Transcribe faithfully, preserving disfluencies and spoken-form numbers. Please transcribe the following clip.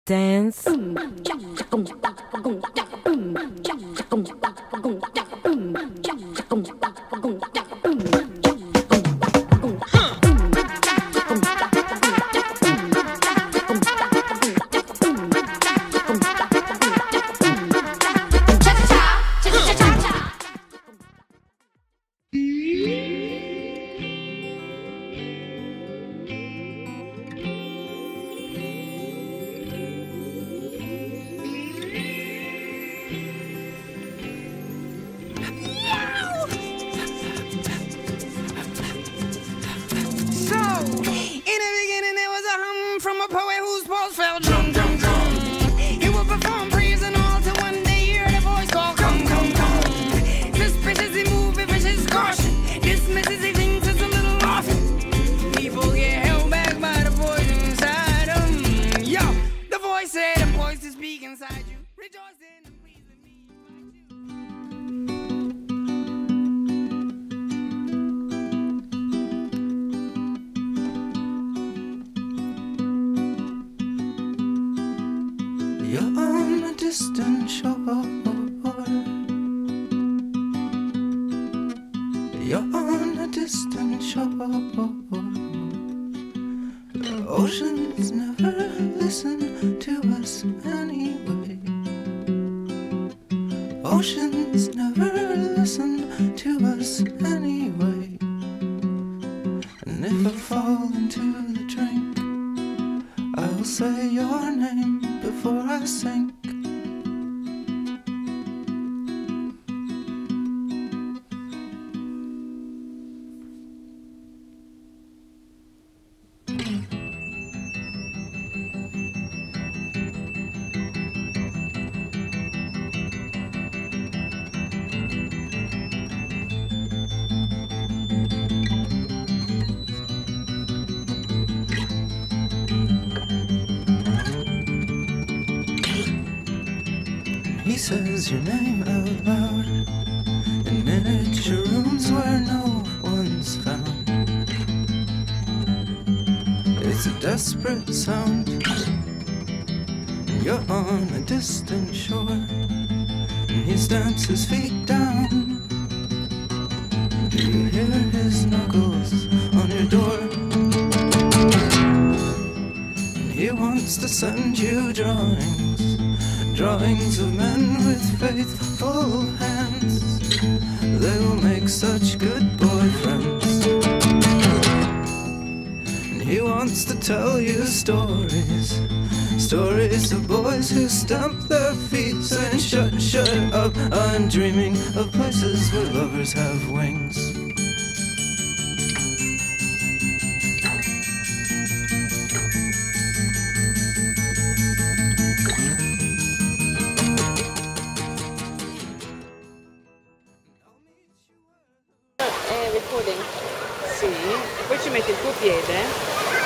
dance. He says your name out loud in miniature rooms where no one's found. It's a desperate sound, and you're on a distant shore, and he stamps his feet down. Do you hear his knuckles on your door? And he wants to send you drawings, drawings of men with faithful hands. They will make such good boyfriends. And he wants to tell you stories, stories of boys who stamp their feet saying shut, shut up, I'm dreaming of places where lovers have wings. Sì, poi ci metti il tuo piede